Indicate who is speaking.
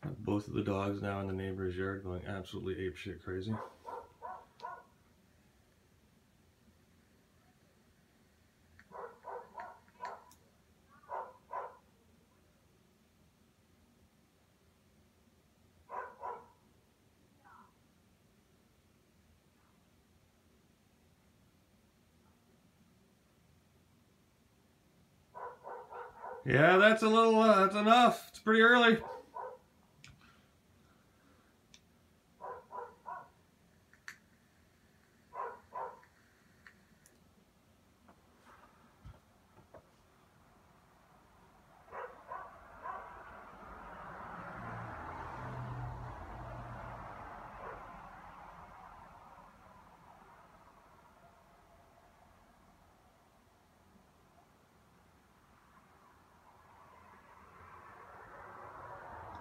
Speaker 1: Both of the dogs now in the neighbor's yard going absolutely apeshit crazy. Yeah, that's a little, that's enough. It's pretty early.